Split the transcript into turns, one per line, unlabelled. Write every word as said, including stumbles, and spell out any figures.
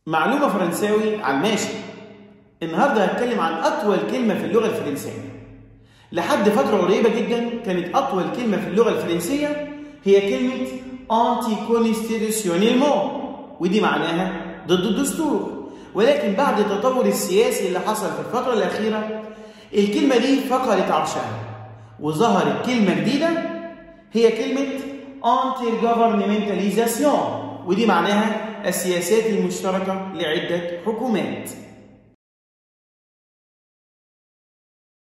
معلومة فرنساوي على الماشي. النهارده هتكلم عن أطول كلمة في اللغة الفرنسية. لحد فترة قريبة جدا كانت أطول كلمة في اللغة الفرنسية هي كلمة anticonstitutionnellement، ودي معناها ضد الدستور. ولكن بعد التطور السياسي اللي حصل في الفترة الأخيرة الكلمة دي فقدت عرشها وظهرت كلمة جديدة هي كلمة intergouvernementalisation، ودي معناها السياسات المشتركة لعدة حكومات.